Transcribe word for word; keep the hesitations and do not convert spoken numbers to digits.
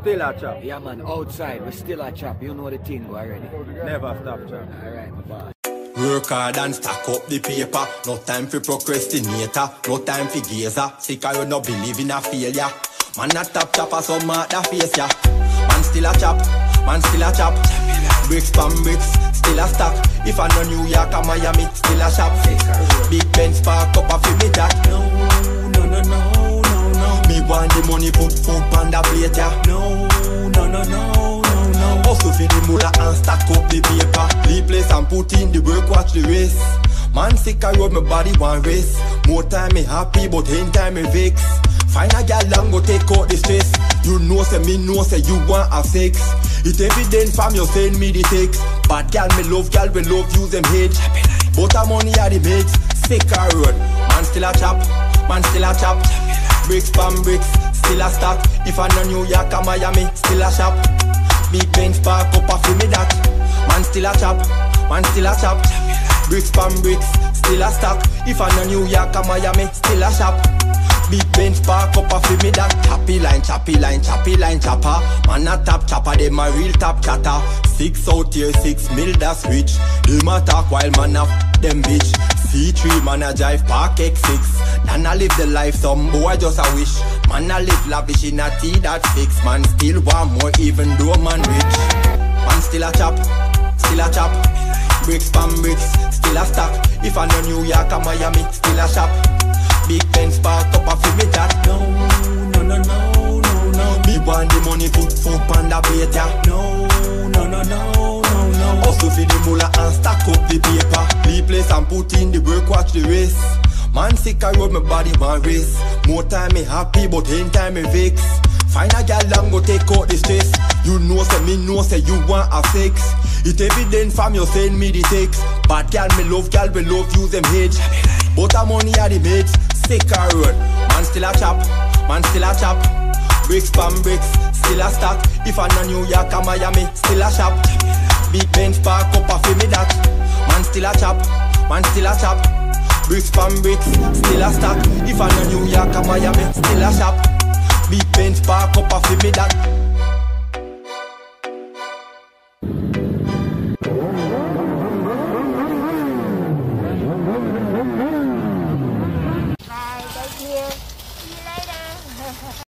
Still a chop. Yeah man, outside, we still a chop. You know the thing already. Never stop chop. Alright, my boss. Work hard and stack up the paper. No time for procrastinator. No time for gazer. Sick of you no believe in a failure. Man a top chopper, some mother face ya. Man still a chop. Man still a chop. Bricks from bricks, still a stack. If I know New York or Miami, still a shop. Big Benz park up a fi me jack. No, no, no, no, no, no. Me want the money put food on the plate ya. No, no, no, no, no, no. Also fi the moolah and stack up the paper. Leave place and put in the work, watch the race. Man sick I road, my body want race. More time me happy, but in time me vex. Find a girl and go take out the stress. You know say me know say you want have sex. It evident from you send me the text. Bad girl me love girl we love use them head. But a money are the mates. Sick a road. Man still a chop. Man still a chop. Bricks from bricks. Still a stack. If I know New York or Miami, still a shop. Big Benz park up a fi me that. Man still a chop. Man still a chop. Bricks from bricks. Still a stack. If I know New York or Miami, still a shop. Big Benz park up a fi me that. Choppy line, choppy line, choppy line chopper. Man a top chopper, them a real top chatter. Six out here, six mil that's rich. Them a talk while man a f them bitch. C three man a drive park X six. Dan a live the life some boy just a wish. Man a live lavish in a T that fix. Man still want more even though man rich. Man still a chop, still a chop. Bricks from bricks, still a stack. If I know New York or Miami, still a shop. Big Benz park up a fi me that. No, no, no, no, no, no. Me want the money put food on the plate ya. No, no, no, no, no, no. Also fi the moolah and stack up the paper. Leave place and put in the work, watch the race. Man sick I road, my body want race. More time me happy, but in time me vex. Find a girl and go take out the stress. You know say me know say you want have sex. It evident from you send me the text. Bad girl me love girl we love use them head. But a money are the mates. Sick a road. Man still a chop. Man still a chop. Bricks from bricks. Still a stack. If I know New York or Miami, still a shop. Big Benz park up a fi me that. Man still a chop. Man still a chop. Bricks from bricks. Still a stack. If I know New York or Miami, still a shop. Big Benz park up a fi me that.